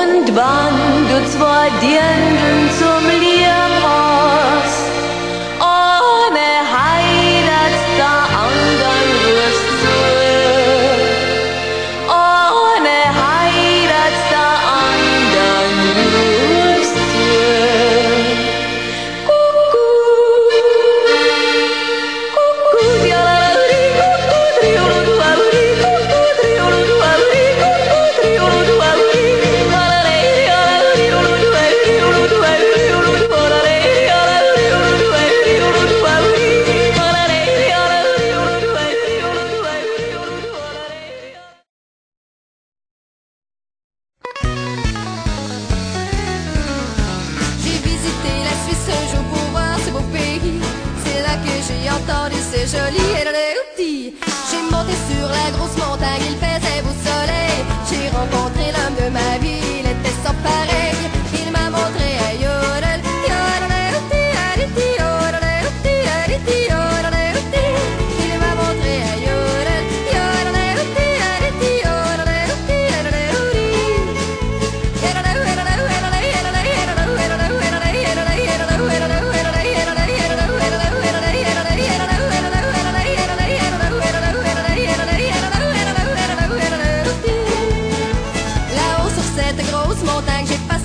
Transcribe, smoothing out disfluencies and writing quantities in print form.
Und wann du zwei Dirndl zum Lieb hast, ohne Heirat der anderen wirst du, ohne Heirat der anderen wirst du. Kuckuck, ja la la di, kuckuck, triolo du auri, kuckuck, triolo du auri, kuckuck, triolo du auri, la la la la la triolo du auri, triolo du auri, triolo du auri, la la la la triolo du auri, triolo du auri, la la la la triolo du auri, triolo du auri, triolo du auri. J'ai visité la Suisse un jour pour voir ce beau pays. C'est là que j'ai entendu ce joli outil. J'ai monté sur la grosse montagne, il faisait beau soleil. J'ai rencontré l'homme de ma vie, il était sans pareil. Il m'a montré un yodel, yodelouti, aditi, yodelouti, aditi, yodelouti. Il m'a montré un yodel, yodelouti, aditi, yodelouti, yodelouti. Là-haut sur cette grosse montagne, j'ai passé